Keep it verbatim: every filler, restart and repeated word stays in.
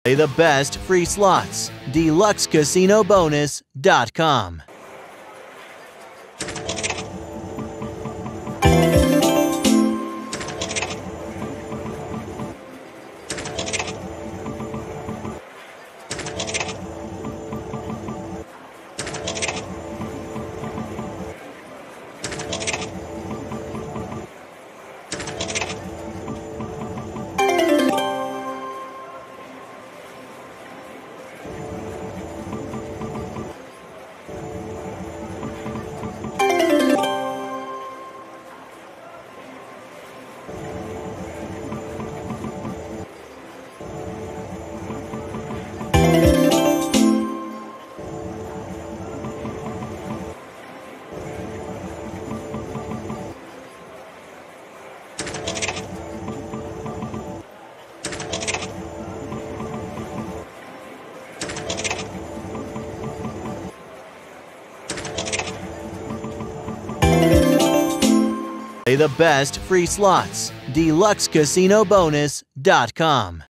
Play the best free slots. Deluxe Casino Bonus dot com. Play the best free slots. Deluxe Casino Bonus dot com.